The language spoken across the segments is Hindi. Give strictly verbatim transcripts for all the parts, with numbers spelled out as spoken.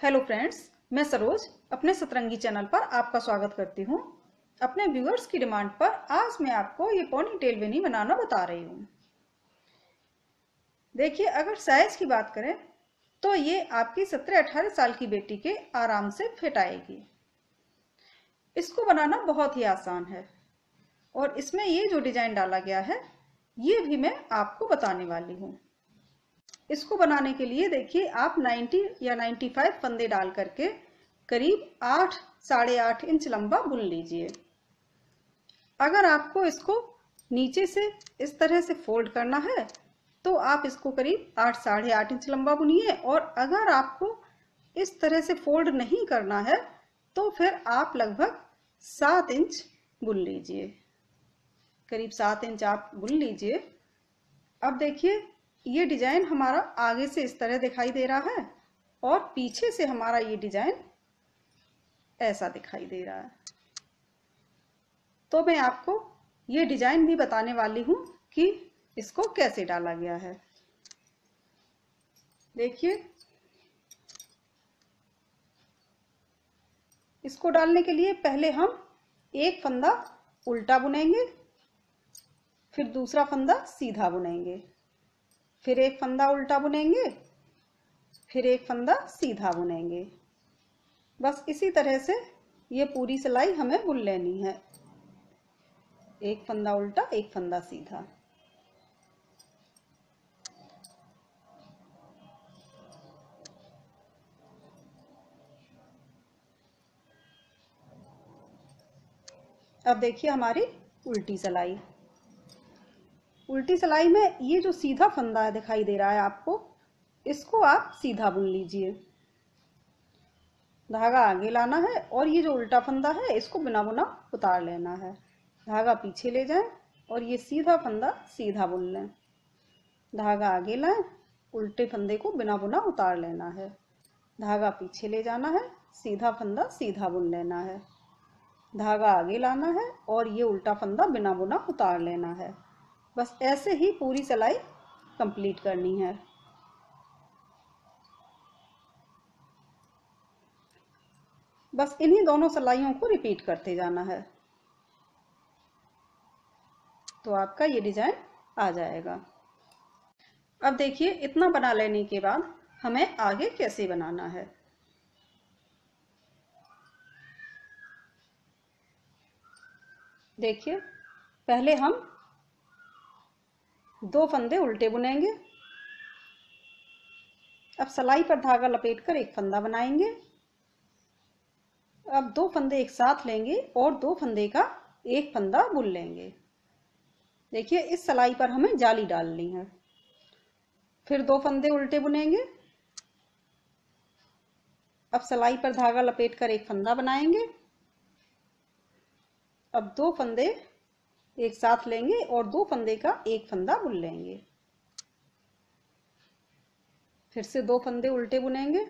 हेलो फ्रेंड्स, मैं सरोज अपने सतरंगी चैनल पर आपका स्वागत करती हूँ। अपने व्यूअर्स की डिमांड पर आज मैं आपको ये पोनी टेल वेनी बनाना बता रही हूँ। देखिए, अगर साइज की बात करें तो ये आपकी सत्रह अठारह साल की बेटी के आराम से फिट आएगी। इसको बनाना बहुत ही आसान है और इसमें ये जो डिजाइन डाला गया है ये भी मैं आपको बताने वाली हूँ। इसको बनाने के लिए देखिए, आप नब्बे या पचानवे फंदे डाल करके करीब आठ साढ़े आठ इंच लंबा बुन लीजिए। अगर आपको इसको नीचे से इस तरह से फोल्ड करना है तो आप इसको करीब आठ साढ़े आठ इंच लंबा बुनिए, और अगर आपको इस तरह से फोल्ड नहीं करना है तो फिर आप लगभग सात इंच बुन लीजिए। करीब सात इंच आप बुन लीजिए। अब देखिए, ये डिजाइन हमारा आगे से इस तरह दिखाई दे रहा है और पीछे से हमारा ये डिजाइन ऐसा दिखाई दे रहा है। तो मैं आपको ये डिजाइन भी बताने वाली हूं कि इसको कैसे डाला गया है। देखिए, इसको डालने के लिए पहले हम एक फंदा उल्टा बुनेंगे, फिर दूसरा फंदा सीधा बुनेंगे, फिर एक फंदा उल्टा बुनेंगे, फिर एक फंदा सीधा बुनेंगे। बस इसी तरह से ये पूरी सिलाई हमें बुन लेनी है। एक फंदा उल्टा, एक फंदा सीधा। अब देखिए हमारी उल्टी सिलाई। उल्टी सिलाई में ये जो सीधा फंदा दिखाई दे रहा है आपको, इसको आप सीधा बुन लीजिए। धागा आगे लाना है और ये जो उल्टा फंदा है इसको बिना बुना उतार लेना है। धागा पीछे ले जाएं और ये सीधा फंदा सीधा बुन लें। धागा आगे लाएं, उल्टे फंदे को बिना बुना उतार लेना है। धागा पीछे ले जाना है, सीधा फंदा सीधा बुन लेना है। धागा आगे लाना है और ये उल्टा फंदा बिना बुना उतार लेना है। बस ऐसे ही पूरी सिलाई कंप्लीट करनी है। बस इन्हीं दोनों सिलाइयों को रिपीट करते जाना है तो आपका ये डिजाइन आ जाएगा। अब देखिए, इतना बना लेने के बाद हमें आगे कैसे बनाना है। देखिए, पहले हम दो फंदे उल्टे बुनेंगे। अब सिलाई पर धागा लपेटकर एक फंदा बनाएंगे। अब दो फंदे एक साथ लेंगे और दो फंदे का एक फंदा बुन लेंगे। देखिए, इस सिलाई पर हमें जाली डालनी है। फिर दो फंदे उल्टे बुनेंगे। अब सिलाई पर धागा लपेटकर एक फंदा बनाएंगे। अब दो फंदे एक साथ लेंगे और दो फंदे का एक फंदा बुन लेंगे। फिर से दो फंदे उल्टे बुनेंगे।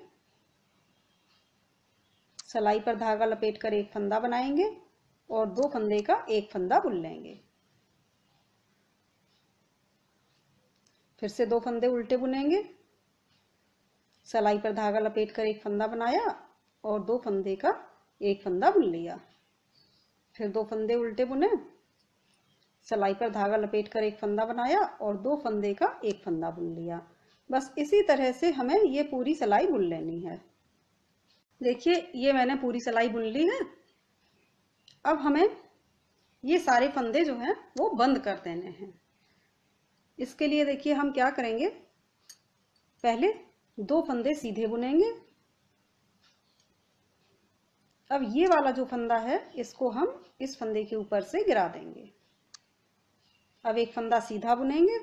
सिलाई पर धागा लपेटकर एक फंदा बनाएंगे और दो फंदे का एक फंदा बुन लेंगे। फिर से दो फंदे उल्टे बुनेंगे। सिलाई पर धागा लपेटकर एक फंदा बनाया और दो फंदे का एक फंदा बुन लिया। फिर दो फंदे उल्टे बुने। सिलाई पर धागा लपेटकर एक फंदा बनाया और दो फंदे का एक फंदा बुन लिया। बस इसी तरह से हमें ये पूरी सिलाई बुन लेनी है। देखिए, ये मैंने पूरी सिलाई बुन ली है। अब हमें ये सारे फंदे जो हैं वो बंद कर देने हैं। इसके लिए देखिए हम क्या करेंगे, पहले दो फंदे सीधे बुनेंगे। अब ये वाला जो फंदा है इसको हम इस फंदे के ऊपर से गिरा देंगे। अब एक फंदा सीधा बुनेंगे।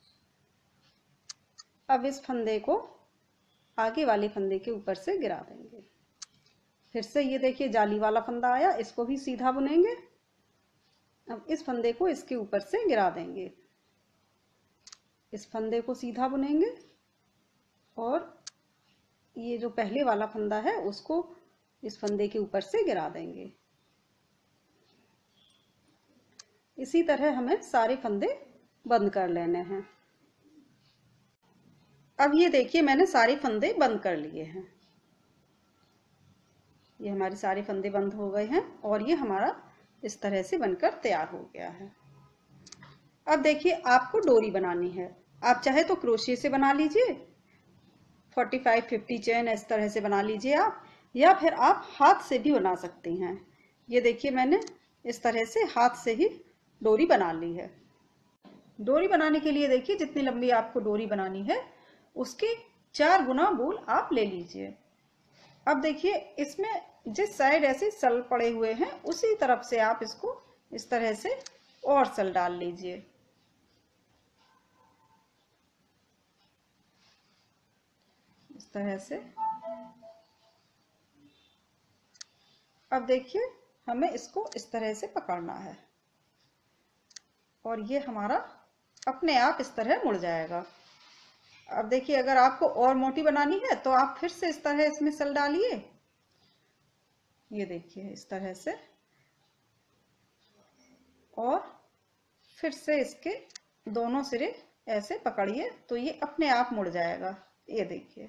अब इस फंदे को आगे वाले फंदे के ऊपर से गिरा देंगे। फिर से ये देखिए जाली वाला फंदा आया, इसको भी सीधा बुनेंगे। अब इस फंदे को इसके ऊपर से गिरा देंगे। इस फंदे को सीधा बुनेंगे और ये जो पहले वाला फंदा है उसको इस फंदे के ऊपर से गिरा देंगे। इसी तरह हमें सारे फंदे बंद कर लेने हैं। अब ये देखिए, मैंने सारे फंदे बंद कर लिए हैं। ये हमारे सारे फंदे बंद हो गए हैं और ये हमारा इस तरह से बनकर तैयार हो गया है। अब देखिए आपको डोरी बनानी है। आप चाहे तो क्रोशिया से बना लीजिए, पैंतालीस पचास चेन इस तरह से बना लीजिए आप, या फिर आप हाथ से भी बना सकती हैं। ये देखिए मैंने इस तरह से हाथ से ही डोरी बना ली है। डोरी बनाने के लिए देखिए जितनी लंबी आपको डोरी बनानी है उसके चार गुना बूल आप ले लीजिए। अब देखिए इसमें जिस साइड ऐसे सल पड़े हुए हैं उसी तरफ से आप इसको इस तरह से और सल डाल लीजिए। इस तरह से। अब देखिए हमें इसको इस तरह से पकड़ना है और ये हमारा अपने आप इस तरह मुड़ जाएगा। अब देखिए अगर आपको और मोटी बनानी है तो आप फिर से इस तरह इसमें सल डालिए। ये देखिए इस तरह से, और फिर से इसके दोनों सिरे ऐसे पकड़िए तो ये अपने आप मुड़ जाएगा। ये देखिए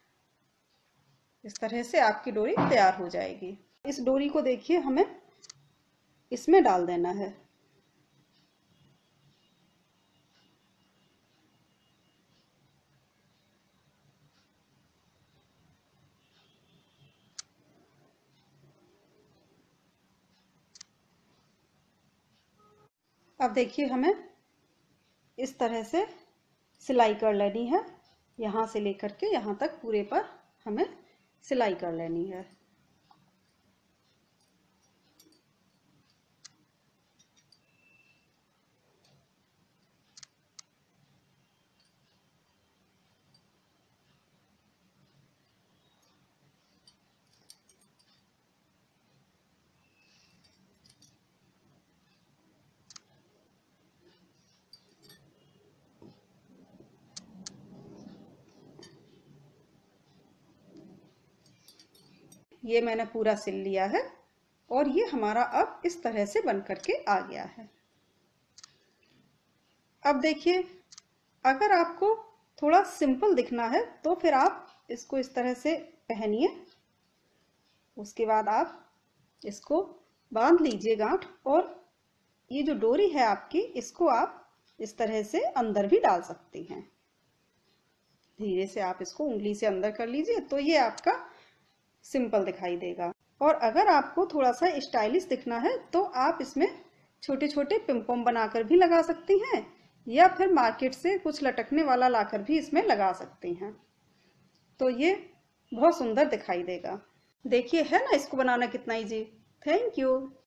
इस तरह से आपकी डोरी तैयार हो जाएगी। इस डोरी को देखिए हमें इसमें डाल देना है। अब देखिए हमें इस तरह से सिलाई कर लेनी है। यहाँ से लेकर के यहाँ तक पूरे पर हमें सिलाई कर लेनी है। ये मैंने पूरा सिल लिया है और ये हमारा अब इस तरह से बन करके आ गया है। अब देखिए अगर आपको थोड़ा सिंपल दिखना है तो फिर आप इसको इस तरह से पहनिए। उसके बाद आप इसको बांध लीजिए गांठ, और ये जो डोरी है आपकी इसको आप इस तरह से अंदर भी डाल सकती हैं। धीरे से आप इसको उंगली से अंदर कर लीजिए तो ये आपका सिंपल दिखाई देगा। और अगर आपको थोड़ा सा स्टाइलिश दिखना है तो आप इसमें छोटे छोटे पिमपोम बनाकर भी लगा सकती हैं, या फिर मार्केट से कुछ लटकने वाला लाकर भी इसमें लगा सकती हैं, तो ये बहुत सुंदर दिखाई देगा। देखिए है ना इसको बनाना कितना इजी। Thank you.